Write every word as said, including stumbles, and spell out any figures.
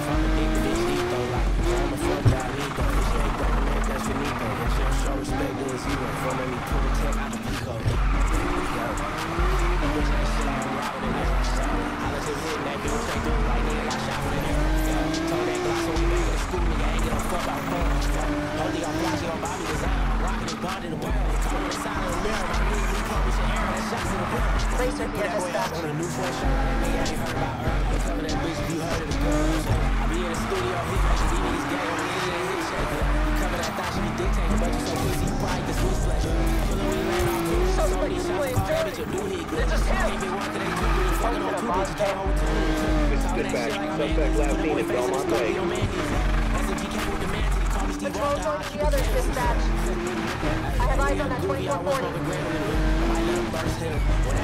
Racer here, dispatch. Somebody play dirty. It's just him. Dispatch, suspect last seen in Belmont Lake. Patrol's on to the others, dispatch. I have eyes on that twenty-four forty.